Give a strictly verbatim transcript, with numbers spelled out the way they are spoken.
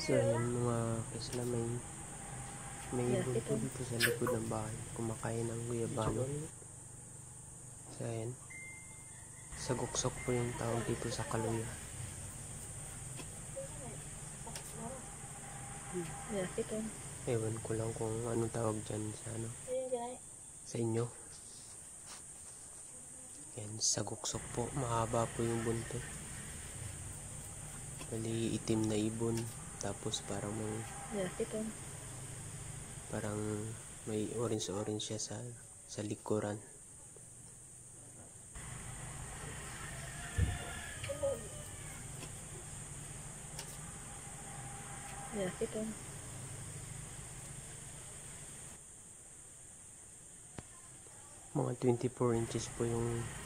So ayan mga kaisla, may may ibon po dito sa likod ng bahay, kumakain ng guyabano. So ayan, saguksok po yung tawag dito sa Kaluya. Ewan ko lang kung anong tawag dyan sa ano, sa inyo. Ayan, saguksok po, mahaba po yung buntot. Bali itim na ibon, tapos parang may parang may orange orange siya sa sa likuran. Mga twenty-four inches po yung